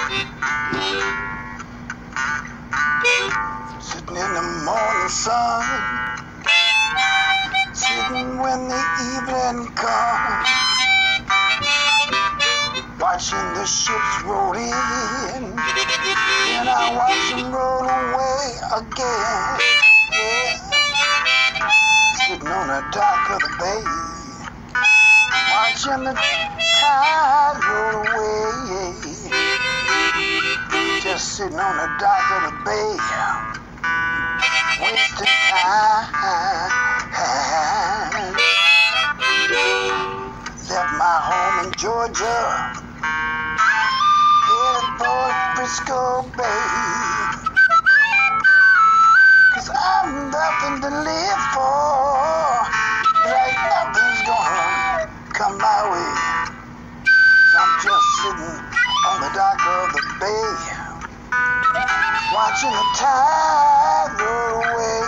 Sitting in the morning sun, sitting when the evening comes, watching the ships roll in, then I watch them roll away again. Yeah. Sitting on the dock of the bay, watching the tide roll away. Just sitting on the dock of the bay, wasting time. Left my home in Georgia, headed for Frisco Bay, 'cause I'm nothing to live for, like nothing's gonna come my way. So I'm just sitting on the dock of the bay, watching the tide roll away.